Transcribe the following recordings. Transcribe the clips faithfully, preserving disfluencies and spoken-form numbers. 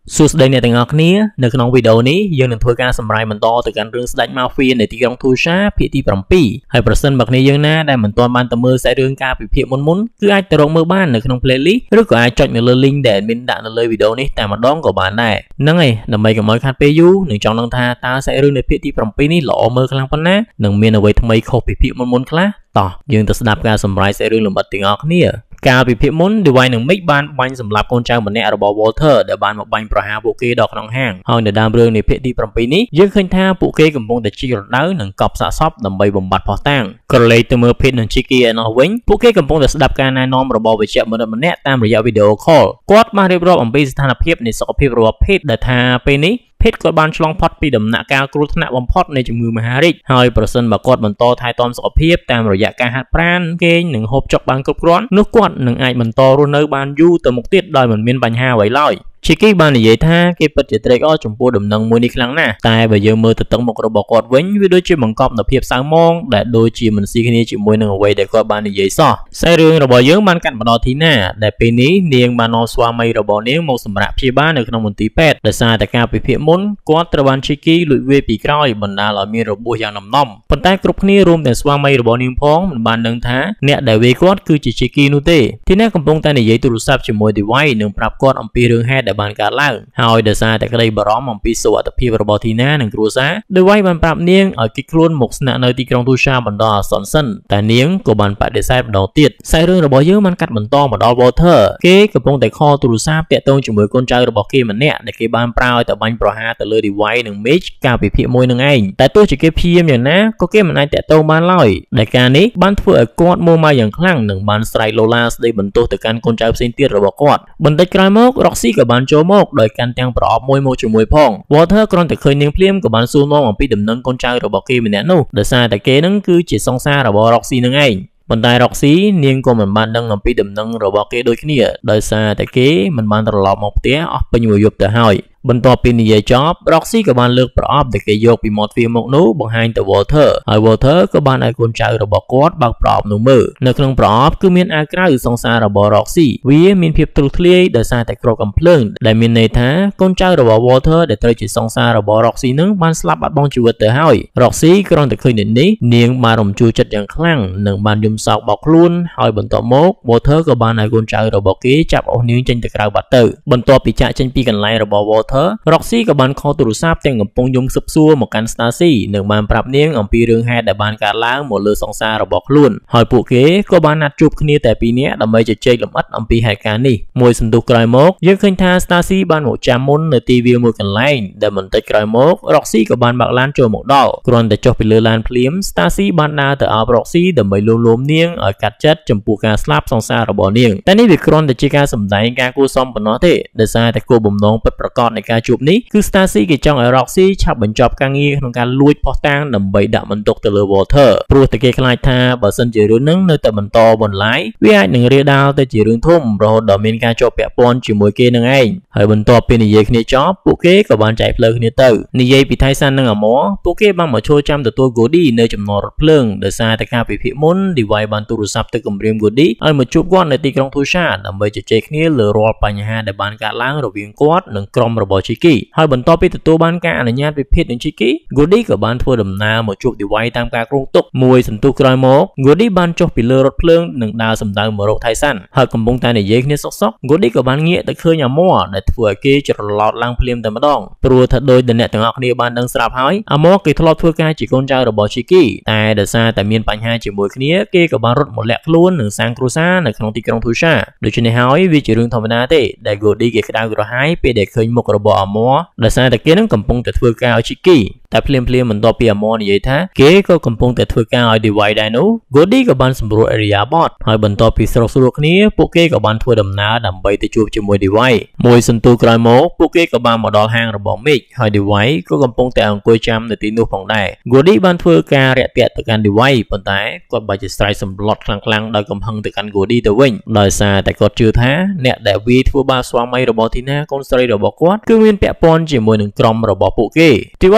សួស្តីអ្នកទាំងអស់គ្នានៅក្នុងវីដេអូនេះយើងនឹងធ្វើការសម្រាយបន្តទៅកាន់រឿងស្ដេច Mafia នៃទីក្រុង Tulsa ភាគទី 7 ហើយប្រសិនបើគ្នាយើងណាដែលមិនទាន់បានទៅមើលសាច់រឿងការពិភាក្សាមុនមុនគឺអាចទៅរកមើលបាននៅក្នុង playlist ឬក៏អាចចុចនៅលើ link ដែលមានដាក់នៅលើវីដេអូនេះតែម្ដងក៏បានដែរហ្នឹងហើយដើម្បីកុំឲ្យខាតពេលយូរនឹងចង់ដឹងថាតើសាច់រឿងនៃភាគទី 7 នេះល្អមើលខ្លាំងប៉ុណ្ណានិងមានអ្វីថ្មីខុសពីភាគមុនមុនខ្លះតោះយើងទៅស្ដាប់ការសម្រាយសាច់រឿងលម្អិតទាំងអស់គ្នាកាលពីភាគមុន Device និង Mick បានបាញ់សម្លាប់កូនចៅម្នាក់របស់ Walter ដែលបានមកបាញ់ប្រហារពួកគេដល់ក្នុងហាងហើយនៅដើមរឿងនៃភាគទី 7 នេះយើងឃើញថាពួកគេកំពុងតែជីករណ្ដៅនិងកប់សាកសពដើម្បីបំបត្តិភស្តុតាងក្រឡេកទៅមើល Pete និង Chicky ឯណោះវិញពួកគេកំពុងតែស្ដាប់ការណែនាំរបស់វេជ្ជបណ្ឌិតម្នាក់តាមរយៈ Video Call គាត់បានរៀបរាប់អំពីស្ថានភាពនៃសុខភាពរបស់ Pete ដែលថាពេលនេះPete គាត់បានឆ្លងផុតពីដំណាក់កាលគ្រោះថ្នាក់បំផុតនៃជំងឺមហារីកហើយប្រសិនបើគាត់បន្តថែទាំសុខភាពតាមរយៈការហាត់ប្រាណគេងនិងហូបចុកបានគ្រប់គ្រាន់នោះគាត់នឹងអាចបន្តរស់នៅបានយូរទៅមុខទៀតដោយមិនមានបញ្ហាអ្វីឡើយChicky បាននិយាយថាគេពិតជាត្រេកអរចំពោះដំណឹងមួយនេះខ្លាំងណាស់តែបើយើងមើលទៅទឹកមុខរបស់គាត់វិញវាដូចជាបង្កប់នូវភាពសៅហ្មងដែលដូចជាមិនស៊ីគ្នាជាមួយនឹងអ្វីដែលគាត់បាននិយាយសោះសាច់រឿងរបស់យើងបានកាត់មកដល់ទីណាដែលពេលនេះនាងបាននាំស្វាមីរបស់នាងមកសម្រាប់ព្យាបាលនៅក្នុងមន្ទីរពេទ្យដោយសារតែការពិភាក្សាមុនគាត់ត្រូវបាន Chicky លួចវាយពីក្រោយបណ្ដាលឲ្យមានរបួសយ៉ាងដំណំប៉ុន្តែគ្រប់គ្នារួមទាំងស្វាមីរបស់នាងផងមិនបានដឹងថាអ្នកដែលវាយគាត់គឺជា Chicky នោះទេទីនេះកំពុងតែនិយាយទូរស័ព្ទជាមួយ Device និងប្រាប់គាត់អំពីរឿងហេតុដែលបានកើតឡើងហើយដោយសារតែក្តីបារម្ភអំពីសុវត្ថិភាពរបស់ធីណានិងគ្រួសារ Device បានប្រាប់នាងឲ្យគេចខ្លួនមកស្នាក់នៅទីក្រុង Tulsa បណ្ដោះអាសន្នសិនតែនាងក៏បានបដិសេធម្ដងទៀតសាច់រឿងរបស់យើងបានកាត់បន្តមកដល់ Walter គេកំពុងតែខលទូរស័ព្ទតាក់ទងជាមួយកូនចៅរបស់គេម្នាក់ដែលគេបានប្រើឲ្យទៅបាញ់ប្រហារទៅលើ Device និង Mitch កាលពីភាគមួយនឹងឯងតែទោះជាគេព្យាយាមយ៉ាងណាក៏គេមិនអាចតាក់ទងបានឡើយដែលការនេះបានធ្វើឲ្យគាត់មួម៉ៅយ៉ាងខ្លាំងនិងបានស្រែកឡូឡាស្ដីបន្ទោសទៅកាន់កូនចៅផ្សេងទៀតរបស់គាត់បន្តិចក្រោយមក Roxy ក៏បានចូលមកដោយកាន់ទាំងប្រអប់មួយមកជាមួយផង Walter គ្រាន់តែឃើញនាងភ្លាមក៏បានសួរនាំអំពីដំណឹងកូនចៅរបស់គេម្នាក់នោះដោយសារតែគេនឹងគឺជាសង្សាររបស់ Roxy នឹងឯងប៉ុន្តែ Roxy នាងក៏មិនបានដឹងអំពីដំណឹងរបស់គេដូចគ្នាដោយសារតែគេមិនបានត្រឡប់មកផ្ទះអស់ពេញមួយយប់ទៅហើយបន្ទាប់ពីនិយាយចប់ Roxy ក៏បានលើកប្រអប់ដែលគេយកពីមាត់ទ្វារមកនោះបង្ហាញទៅ Walter ហើយ Walter ក៏បានឲ្យកូនចៅរបស់គាត់បើកប្រអប់នោះមើលនៅក្នុងប្រអប់គឺមានអាវក្រៅសង្សាររបស់ Roxy វាមានភាពទ្រុឌធ្លាយដោយសារតែគ្រាប់កាំភ្លើងដែលមានន័យថាកូនចៅរបស់ Walter ដែលត្រូវជាសង្សាររបស់ Roxy នឹងបានស្លាប់បាត់បង់ជីវិតទៅហើយ Roxy គ្រាន់តែឃើញនេះនាងបានរំជួលចិត្តយ៉ាងខ្លាំងនិងបានយំសោកបោកខ្លួនហើយបន្ទាប់មក Walter ក៏បានឲ្យកូនចៅរបស់គេចាប់អស់នាងចេញទៅក្រៅបាត់ទៅបន្ទាប់ពីចាក់ចេញពីកន្លែងរបស់ Roxy ក៏បានខលទូរស័ព្ទទាំងកំពុងយំសឹកសួរមកកាន់ Stacy និងបានប្រាប់នាងអំពីរឿងហេតុដែលបានកើតឡើងមកលើសង្សាររបស់ខ្លួនហើយពួកគេក៏បានណាត់ជួបគ្នាតែពីរនាក់ដើម្បីជជែកលម្អិតអំពីហេតុការណ៍នេះមួយសន្ទុះក្រោយមកយើងឃើញថា Stacy បានមកចាំមុននៅទីវាលមួយកន្លែងដែលបន្តិចក្រោយមក Roxy ក៏បានបើកឡានចូលមកដល់គ្រាន់តែចុះពីលើឡានភ្លាម Stacy បានដើរទៅអោប Roxy ដើម្បីលួងលោមនាងឲ្យកាត់ចិត្តចំពោះការស្លាប់សង្សាររបស់នាងតែនេះវាគ្រាន់តែជាការសម្ដែងការគួរសមប៉ុណ្ណោះទេដោយសារតែគោលបំណងពិតប្រាកដនៃការជួបនេះគឺ Stacy គេចង់ឲ្យ Roxy ឆាប់បញ្ចប់ការងារក្នុងការលួចភស្តុតាងដើម្បីដាក់បន្ទុកទៅលើ Walter ព្រោះតែគេខ្លាចថាបើសិនជារឿងនឹងនៅតែបន្តបន្លាយវាអាចនឹងរាលដាលទៅជារឿងធំរហូតដល់មានការជាប់ពាក់ព័ន្ធជាមួយគេនឹងឯងហើយបន្ទាប់ពីនិយាយគ្នាចប់ពួកគេក៏បានចែកផ្លូវគ្នាទៅនិយាយពី Tyson និង Amor ពួកគេបានមកចូលចាំទទួល Goody នៅចំណតរថភ្លើងដោយសារតែការពិភាក្សាមុន Device បានទូរស័ព្ទទៅគម្រាម Goody ឲ្យមកជួបគាត់នៅទីក្រុង Tulsa ដើម្បីជជែកគ្នាលើរាល់បញ្ហាដែលបានកើតឡើងរវាងគាត់និងក្រុមរបស់ Chicky ហើយបន្ទាប់ពីទទួលបានការអនុញ្ញាតពី Pete និង Chicky Goody ក៏បានធ្វើដំណើរមកជួប Device តាមការគ្រោងទុកមួយសន្ទុះក្រោយមក Goody បានចុះពីលើរថភ្លើងនិងដើរសម្ដៅមករក Tyson ហើយកំពុងតែនិយាយគ្នាសុកសុក Goody ក៏បានងាកទៅឃើញ Amor ដែលធ្វើឲ្យគេច្រឡោតឡើងភ្លាមតែម្ដងព្រោះថាដោយដែលអ្នកទាំងអស់គ្នាបានដឹងស្រាប់ហើយ Amor គេធ្លាប់ធ្វើការជាកូនចៅរបស់ Chicky តែដោយសារតែមានបញ្ហាជាមួយគ្នាគេក៏បានរត់មកលាក់ខ្លួននិងសាងគ្រួសារនៅក្នុងទីក្រុង Tulsa ដូច្នេះហើយវាជារឿងធម្មតាទេដែល Goody គេក្តៅក្រហាយពេលដែលឃើញមុខរបស់ Amor ដោយសារតែគេនឹងកំពុងតែធ្វើការឲ្យ Chicky តែភ្លាមភ្លាមបន្ទាប់ពី Amor និយាយថាគេក៏កំពុងតែធ្វើការឲ្យ Device ដែរនោះ Goody ក៏បានសម្រួលអេរីយ៉ាបតហើយបន្ទាប់ពីស្រុកស្រួលគ្នាពួកគេក៏បានធ្វើដំណើរដើម្បីទៅជួបជាមួយ Device មួយសន្ទុះក្រោយមកពួកគេក៏បានមកដល់ហាងរបស់ Mitch ហើយ Device ក៏កំពុងតែអង្គុយចាំនៅទីនោះផងដែរ Goody បានធ្វើការរាក់ទាក់ទៅកាន់ Device ប៉ុន្តែគាត់បែរជាស្រែកសម្លុតខ្លាំងៗដោយកំហឹងទៅកាន់ Goody ទៅវិញដោយសារតែគាត់ជឿថាអ្នកដែលវាយធ្វើបាបស្វាមីរបស់ធីណាកូនស្រីរបស់គាត់គឺមានពាក់ព័ន្ធជាមួយនឹងក្រុមរបស់ពួកគេ Device បានគំ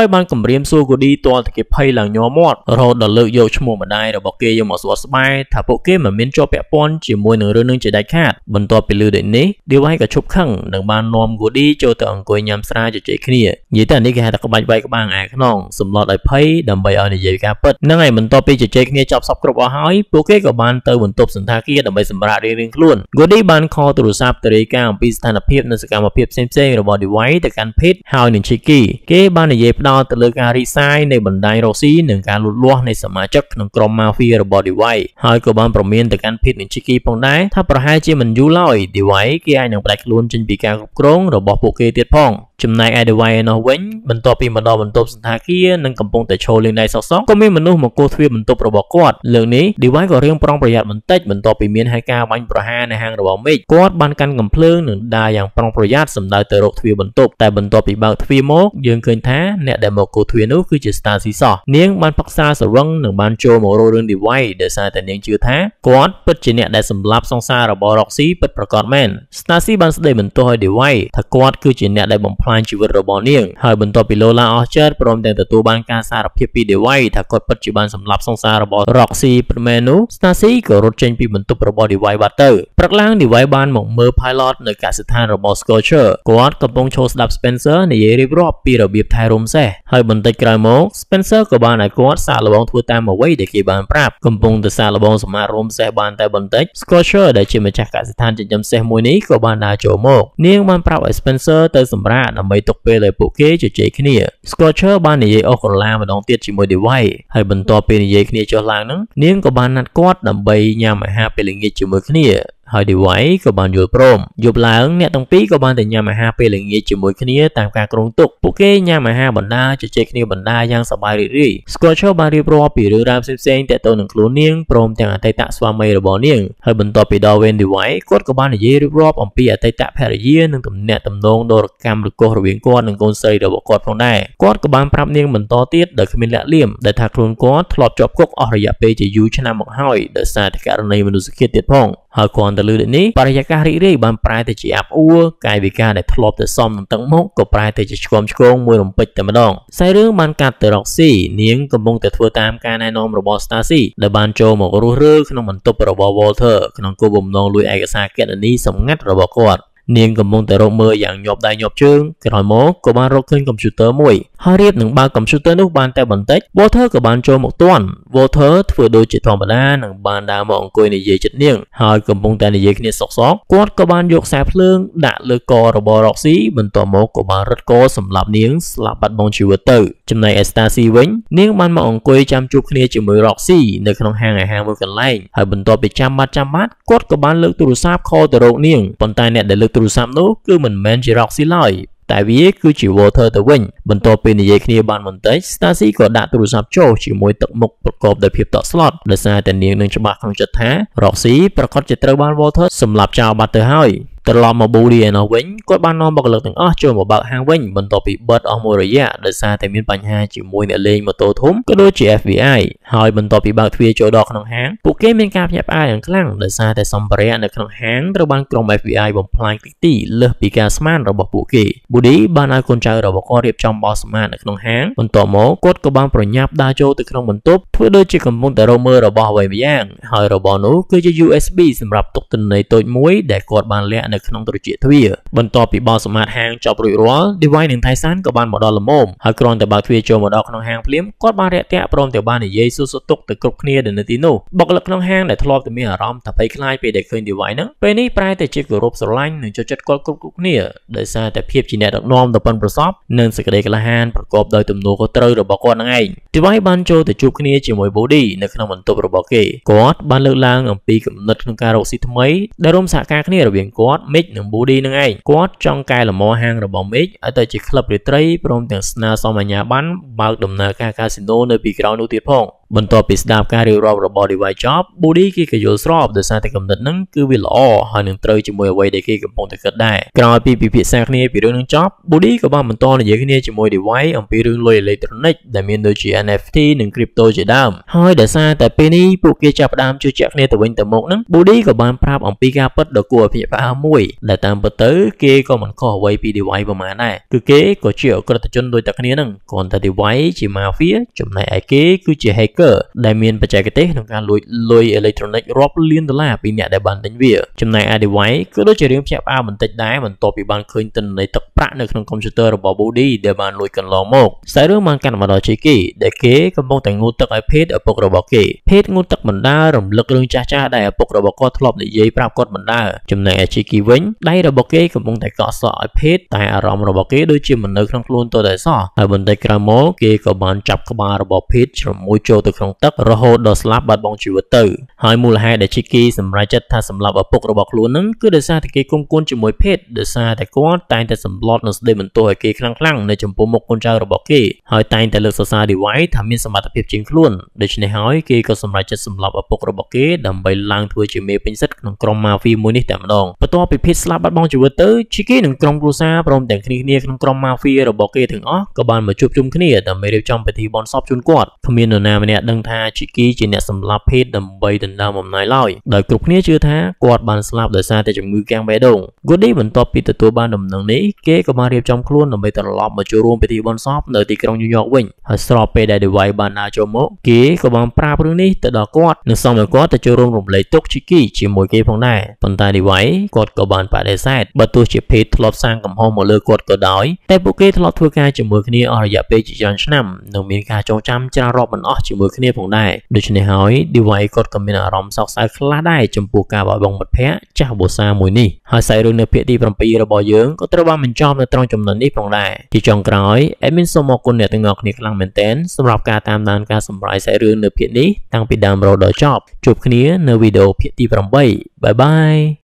គម្រាមសួរ Goody ទាល់តែគេភ័យឡើងញ័រមាត់រហូតដល់លើកយកឈ្មោះម្ដាយរបស់គេយកមកសួរស្បែកថាពួកគេមិនមានជាប់ពាក់ព័ន្ធជាមួយនឹងរឿងនឹងជាដាច់ខាតបន្ទាប់ពីឮដូចនេះ Device ក៏ឈប់ខឹងនិងបាននាំ Goody ចូលទៅអង្គុយញ៉ាំស្រាជជែកគ្នានិយាយទៅនេះគេហៅថាក្បាច់វាយក្បាលឯខ្នងសម្លុតឲ្យភ័យដើម្បីឲ្យនិយាយការពិតហ្នឹងហើយបន្ទាប់ពីជជែកគ្នាចប់សពគ្រប់អស់ហើយពួកគេក៏បានទៅបន្ទប់សន្តាគារដើម្បីសម្រាករៀងៗខ្លួន Goody បានខលទូរស័ព្ទទៅរាយការណ៍អំពីស្ថានភាពនិងសកម្មភាពផ្សេងៗរបស់ Device ទៅកាន់ Pete ហើយនឹង Chicky គេបាននិយាយផ្ដោតទៅលើការរីកសាយនៃបណ្ដាញរកស៊ីនិងការលូតលាស់នៃសមាជិកក្នុងក្រុម Mafia របស់ Device ហើយក៏បានប្រមានទៅកាន់ Pete និង Chicky ផងដែរថាប្រហែលជាមិនយូរឡើយ Device គេអាចនឹងផ្ដាច់ខ្លួនចេញពីការគ្រប់គ្រងរបស់ពួកគេទៀតផងចំណែកឯ Device ឯនោះវិញបន្ទាប់ពីមកដល់បន្ទប់សន្តាគារនិងកំពុងតែឈរលេងដៃសក់ៗក៏មានមនុស្សមកគោះទ្វារបន្ទប់របស់គាត់លើកនេះ Device ក៏រៀងប្រុងប្រយ័ត្នបន្តិចបន្ទាប់ពីមានហេតុការណ៍បាញ់ប្រហារនៅហាងរបស់ Mick គាត់បានកាន់កំភ្លើងនិងដើរយ៉ាងប្រុងប្រយ័ត្នសម្ដៅទៅរកទ្វារបន្ទប់តែបន្ទាប់ពីបើកទ្វារមកយើងឃើញថាអ្នកដែលមកគោះទ្វារនោះគឺជា Stacy សោះនាងបានផឹកសារស្រវឹងនិងបានចូលមករករឿង Device ដោយសារតែនាងជឿថាគាត់ពិតជាអ្នកដែលសម្លាប់សង្សាររបស់ Roxy ពិតប្រាកដមែន Stacy បានស្ដីបន្ទោសឲ្យ Device ថាគាត់គឺជាអ្នកដែលបំផ្លាញជីវិតរបស់នាងហើយបន្ទាប់ពីលោឡាអស់ចិត្តព្រមទាំងទទួលបានការសារភាពពី Device ថាគាត់ពិតជាបានសម្លាប់សង្សាររបស់ Roxy ពិតមែននោះ Stacy ក៏រត់ចេញពីបន្ទប់របស់ Device បាត់ទៅព្រឹកឡើង Device បានមកមើល pilot នៅកសិដ្ឋានរបស់ Scorcher គាត់កំពុងឈរស្ដាប់ Spencer និយាយរៀបរាប់ពីរបៀបថែរំសេះហើយបន្តិចក្រោយមក Spencer ក៏បានឲ្យគាត់សាកល្បងធ្វើតាមអ្វីដែលគេបានប្រាប់កំពុងតែសាកល្បងសម្អាតរំសេះបានតែបន្តិច Scorcher ដែលជាម្ចាស់កសិដ្ឋានចិញ្ចឹមសេះមួយនេះក៏បានដើរចូលមកនាងបានប្រាប់ឲ្យ Spencer ទៅសម្រាកដើម្បីទុកពេលឲ្យពួកគេជជែកគ្នា Scorcher បាននិយាយអស់ក្រឡាម្ដងទៀតជាមួយ Device ហើយបន្ទាប់ពីនិយាយគ្នាចុះឡើងហ្នឹងនាងក៏បានណាត់គាត់ដើម្បីញ៉ាំអាហារពេលល្ងាចជាមួយគ្នាហើយ Device ក៏បានយល់ព្រមយប់ឡើងអ្នកទាំងពីរក៏បានទៅញ៉ាំអាហារពេលល្ងាចជាមួយគ្នាតាមការគ្រោងទុកពួកគេញ៉ាំអាហារបណ្ដាជជែកគ្នាបណ្ដាយ៉ាងសប្បាយរីករាយ Scorcher បានរៀបរាប់ពីរឿងរ៉ាវផ្សេងៗទាក់ទងនឹងខ្លួននាងព្រមទាំងអតីតស្វាមីរបស់នាងហើយបន្ទាប់ពីដល់វេន Device គាត់ក៏បាននិយាយរៀបរាប់អំពីអតីតភរិយានិងទំនាក់ទំនងដ៏រកម្មរកុសរវាងគាត់និងកូនស្រីរបស់គាត់ផងដែរគាត់ក៏បានប្រាប់នាងបន្តទៀតដោយគ្មានលាក់លៀមដែលថាខ្លួនគាត់ធ្លាប់ជាប់គុកអស់រយៈពេលជាយូរឆ្នាំមកហើយដោយសារតែករណីមនុស្សឃាតទៀតផងហើយគ្រាន់តែលើដូចនេះបរិយាកាសរីករាយបានប្រែទៅជាអាប់អួរកាយវិការដែលធ្លាប់តែសមនឹងទឹកមុខក៏ប្រែទៅជាឆ្គំឆ្គងមួយរំពេចតែម្ដងខ្សែរឿងបានកាត់ទៅ Roxy នាងកំពុងតែធ្វើតាមការណែនាំរបស់ Stacy ដែលបានចូលមករស់រើក្នុងបន្ទប់របស់ Walter ក្នុងគោលបំណងលួចឯកសារគណនីសម្ងាត់របស់គាត់នាងកំពុងតែរកមើលយ៉ាងញាប់ដៃញាប់ជើងក្រោយមកក៏បានរកឃើញកុំព្យូទ័រមួយហើយរៀបនឹងបើកកុំព្យូទ័រនោះបានតែបន្តិច Walter ក៏បានចូលមកទាន់ Walter ធ្វើដូចជាធម្មតានិងបានដើរមកអង្គុយនិយាយជិតនាងហើយកំពុងតែនិយាយគ្នាសុកសកគាត់ក៏បានយកខ្សែភ្លើងដាក់លើករបស់ Roxy បន្ទាប់មកក៏បានរត់កសម្លាប់នាងស្លាប់បាត់បង់ជីវិតទៅចំណែក Stacy វិញនាងបានមកអង្គុយចាំជួបគ្នាជាមួយ Roxy នៅក្នុងហាងអាហារមួយកន្លែងហើយបន្ទាប់ពីចាំបាត់ចាំបាត់គាត់ក៏បានលើកទូរស័ព្ទខលទៅរកនាងប៉ុន្តែអ្នកដែលលើកទូរស័ព្ទនោះគឺមិនមែនជា Roxy ឡើយតែវាគឺជា Walter ទៅវិញបន្ទាប់ពីនិយាយគ្នាបានបន្តិច Stacy ក៏ដាក់ទូរស័ព្ទចុះជាមួយទឹកមុខប្រកបដោយភាពតក់ស្លុតដោយសារតែនាងនឹងច្បាស់ក្នុងចិត្តថា Roxy ប្រកាសជាត្រូវបាន Walter សម្លាប់ចោលបាត់ទៅហើយត្រឡប់មក Booty ឯនោះវិញគាត់បាននាំបុគ្គលិកទាំងអស់ចូលមកបើកហាងវិញបន្ទាប់ពីបិទអស់មួយរយៈដោយសារតែមានបញ្ហាជាមួយអ្នកលេងម៉ូតូធំក៏ដូចជា F B I ហើយបន្ទាប់ពីបើកទ្វារចូលដល់ក្នុងហាងពួកគេមានការភ្ញាក់ផ្អើលយ៉ាងខ្លាំងដោយសារតែសម្ភារៈនៅក្នុងហាងត្រូវបានក្រុម F B I បំផ្លាញទីទីលើសពីការស្មានរបស់ពួកគេ Booty បានឲ្យកូនចៅរបស់គាត់រៀបចំបោះសម្អាតនៅក្នុងហាងបន្ទាប់មកគាត់ក៏បានប្រញាប់ដើរចូលទៅក្នុងបន្ទប់ធ្វើដូចជាកំពុងតែរកមើលរបស់អ្វីម្យ៉ាងហើយរបស់នោះគឺជា U S B សម្រាប់ទុកទិន្នន័យតូចមួយដែលគាត់បានលាក់នៅក្នុងត្រចៀកទ្វារបន្ទាប់ពីបោះសម្អាតហាងចប់រួចរាល់ Device និង Tyson ក៏បានមកដល់ល្មមហើយគ្រាន់តែបើកទ្វារចូលមកដល់ក្នុងហាងភ្លាមគាត់បានរាក់ទាក់ព្រមទាំងបាននិយាយសួរសុខទុក្ខទៅគ្រប់គ្នាដែលនៅទីនោះបុគ្គលិកក្នុងហាងដែលធ្លាប់តែមានអារម្មណ៍ថាភ័យខ្លាចពេលដែលឃើញ Device ហ្នឹងពេលនេះប្រែទៅជាគោរពស្រឡាញ់និងចូលចិត្តគាត់គ្រប់គ្រប់គ្នាដោយសារតែភាពជាអ្នកដឹកនាំដ៏ប៉ិនប្រសប់និងសេចក្តីក្លាហានប្រកបដោយទំនួលខុសត្រូវរបស់គាត់នឹងឯង Device បានចូលទៅជួបគ្នាជាមួយ Booty នៅក្នុងបន្ទប់របស់គេគាត់បានលើកឡើងអំពីគំនិតក្នុងការរកស៊ីថ្មីដែលរួមសហការគ្នារវាងគាត់ Mick និង Booty នឹងឯងគាត់ចង់កែលម្អហាងរបស់ Mick ឲ្យទៅជាក្លឹបរាត្រីព្រមទាំងស្នើសុំអាជ្ញាប័ណ្ណបើកដំណើរការកាស៊ីណូនៅពីក្រោយនោះទៀតផងបន្ទាប់ពីស្ដាប់ការរៀបរាប់របស់ device ចប់ body គេក៏យល់ស្របដោយសារតែកំណត់ហ្នឹងគឺវាល្អហើយនឹងត្រូវជាមួយអ្វីដែលគេកំពុងតែគិតដែរក្រោយពីពិភាក្សាគ្នាពីរឿងនឹងចប់ body ក៏បានបន្តនិយាយគ្នាជាមួយ device អំពីរឿងលុយអេឡិចត្រូនិកដែលមានដូចជា N F T និង crypto ជាដើមហើយដោយសារតែពេលនេះពួកគេចាប់ផ្ដើមជឿជាក់គ្នាទៅវិញទៅមកហ្នឹង body ក៏បានប្រាប់អំពីការពិតដ៏គួរឲ្យភ្ញាក់ផ្អើលមួយដែលតាមពិតទៅគេក៏មិនខុសអ្វីពី device ប្រហែលដែរគឺគេក៏ជាអក្រិតជនដូចតែគ្នាហ្នឹងគ្រាន់តែ device ជា mafia ចំណែកឯគេគឺជា hacker ដែលមានបច្ចេកទេសក្នុងការលួចលុយអេឡិចត្រូនិករាប់លានដុល្លារពីអ្នកដែលបានទិញវាចំណែកឯ device ក៏ដូចជារឿងភ្ញាក់ផ្អើលបន្តិចដែរបន្ទាប់ពីបានឃើញទិន្នន័យទឹកប្រាក់នៅក្នុងកុំព្យូទ័ររបស់ body ដែលបានលួចកន្លងមកខ្សែរឿងបានកាន់មកដល់ជ័យគេដែលគេកំពុងតែងូតទឹកឲ្យភេទឪពុករបស់គេភេទងូតទឹកបណ្ដារំលឹករឿងចាស់ៗដែលឪពុករបស់គាត់ធ្លាប់និយាយប្រាប់គាត់បណ្ដាចំណែកឯជ័យគេវិញដៃរបស់គេកំពុងតែកក់សក់ឲ្យភេទតែអារម្មណ៍របស់គេដូចជាមិននៅក្នុងខ្លួនទៅតែសោះហើយបន្តិចក្រោយមកគេក៏បានចាប់ក្បាលរបស់ភេទជ្រមុជចូលទៅក្នុងទឹករហូតដល់ស្លាប់បាត់បង់ជីវិតទៅហើយមូលហេតុដែលជ័យគេសម្រេចចិត្តថាសម្លាប់ឪពុករបស់ខ្លួននឹងគឺដោយសារតែគេគុំគួនជាមួយភេទដោយសារតែគាត់តែងតែសម្លុតនៅស្ដីបន្ទោសឲ្យគេខ្លាំងៗនៅចំពោះមុខកូនចៅរបស់គេហើយតែងតែលើកសរសើរ device ថាមានសមត្ថភាពជាងខ្លួនដូច្នេះហើយគេក៏សម្រេចចិត្តសម្លាប់ឪពុករបស់គេដើម្បីឡើងធ្វើជាមេពេញសិទ្ធិក្នុងក្រុម mafia មួយនេះតែម្ដងបន្ទាប់ពីភេទស្លាប់បាត់បង់ជីវិតទៅជ័យគេនិងក្រុមគ្រួសារព្រមទាំងគ្នាគ្នាក្នុងក្រុម mafia របស់គេទាំងអស់ក៏បានមកជួបជុំគ្នាដើម្បីរៀបចំពិធីបុណ្យសពជូនគាត់គ្មាននរណាម្នាក់ដឹងថាជ័យគេជាអ្នកសម្លាប់ភេទដើម្បីដណ្ដើមអំណាចឡើយដោយគ្រប់គ្នាជឿថាគាត់បានស្លាប់ដោយសារតែជំងឺកាំងបេះដូង Goody បន្ទាប់ពីទទួលបានដំណឹងនេះគេក៏បានរៀបចំខ្លួនដើម្បីត្រឡប់មកចូលរួមពិធីបុណ្យសពនៅទីក្រុងញូវយ៉កវិញហើយស្របពេលដែល device បានដើរចូលមកគេក៏បានប្រាប់រឿងនេះទៅដល់គាត់និងសុំឲ្យគាត់ទៅចូលរួមរំលែកទុក្ខជ័យគេជាមួយគេផងដែរប៉ុន្តែ device គាត់ក៏បានបដិសេធបើទោះជាភេទធ្លាប់សាងកំហុសមកលើគាត់ក៏ដោយតែពួកគេធ្លាប់ធ្វើការជាមួយគ្នាអស់រយៈពេលជាច្រើនឆ្នាំនិងមានការចងចាំច្រើនរាប់មិនអស់ជាមួយគ្នាផងដែរដូច្នេះហើយ device គាត់ក៏មានអារម្មណ៍សោកសៅខ្លះដែរចំពោះការបាត់បង់មិត្តភ័ក្តិចាស់បូសាមួយនេះហើយសាច់រឿងនៅភាគទី7របស់យើងក៏ត្រូវបានបញ្ចប់នៅត្រង់ចំណុចនេះផងដែរជាចុងក្រោយ admin សូមអរគុណអ្នកទាំងអស់គ្នាខ្លាំងមែនទែនសម្រាប់ការតាមដានការសម្រាយសាច់រឿងនៅភាគនេះតាំងពីដើមរហូតដល់ចប់ជួបគ្នានៅវីដេអូភាគទី8បាយបាយ